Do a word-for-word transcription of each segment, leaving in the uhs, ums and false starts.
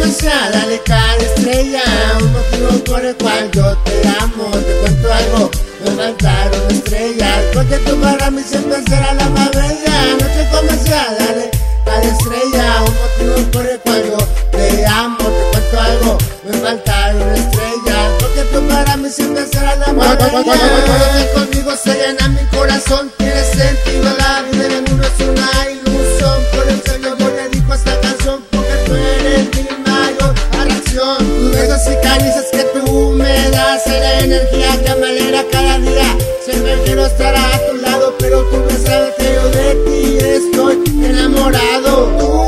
comienza, dale cada estrella, un motivo por el cual yo te amo. Te cuento algo, me faltaron estrellas, porque tú para mí siempre serás la más bella. Noche comienza, dale cada estrella, un motivo por el cual yo te amo. Te cuento algo, me faltaron estrellas, porque tú para mí siempre serás la más bella. Cuando estés conmigo se llena mi corazón, tiene sentido la vida, el mundo es una ilusión. Por eso yo me dedico a esta canción, porque tú eres mi mayor atracción. Tus besos y caricias que tú me das, es la energía que me alegra cada día. Siempre quiero estar a tu lado, pero tú me sabes que yo de ti estoy enamorado.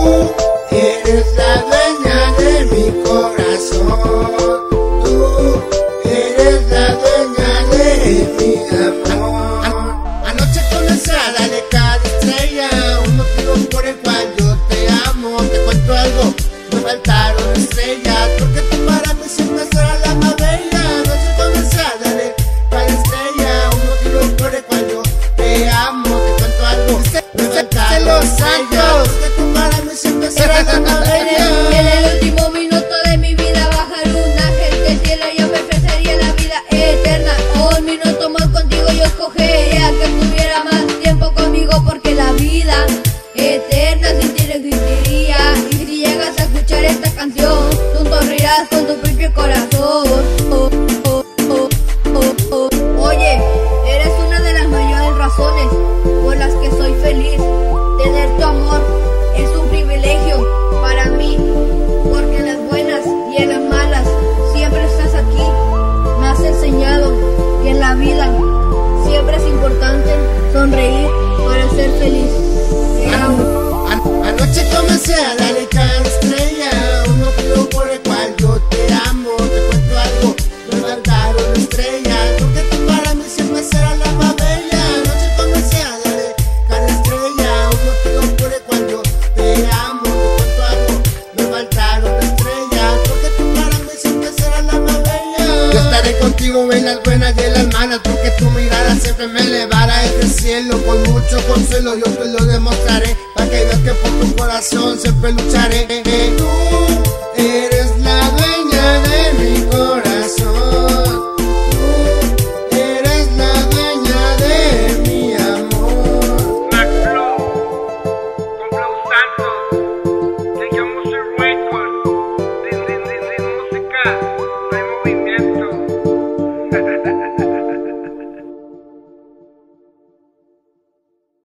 Tú eres la dueña de mi corazón, tú eres la dueña de mi amor. Anoche comencé a darle cada estrella, un motivo por el cual yo te amo. Te cuento algo, me faltaron estrellas, porque tú para mí siempre serás la más bella. Anoche comencé a darle cada estrella, un motivo por el cual yo te amo. Te cuento algo, me faltaron estrellas, porque tú para mí siempre serás la más bella. En el último minuto de mi vida bajar un ángel del cielo, yo me ofrecería la vida eterna. Un minuto más contigo yo escogería que tuviera más tiempo conmigo, porque la vida eterna sin ti no existiría. Y si llegas a escuchar esta canción, tú sonreirás con tu propio corazón. Oh, oh, oh, oh, oh. Oye, eres una de las mayores razones por las que soy feliz. Tener tu amor es un privilegio para mí, porque en las buenas y en las malas siempre estás aquí. Me has enseñado que en la vida siempre es importante sonreír para ser feliz. Te amo. An anoche comencé a darle cada estrella, un motivo por el cual yo te amo. Te cuento algo, me faltaron estrellas, porque tú para mí siempre serás la más bella. Anoche comencé a darle cada estrella, un motivo por el cual yo te amo. Te cuento algo, me faltaron estrellas, porque tú para mí siempre serás la más bella. Yo estaré contigo en las buenas y en las malas, porque tu mirada siempre me elevará desde el cielo. Con mucho consuelo yo te lo demostraré, para que veas que por tu corazón siempre lucharé. Tú eres la dueña de mi corazón, tú eres la dueña de mi amor. Mac Flow, con Flow Santos, de Young Music Records, de, de, de, de música, no hay movimiento.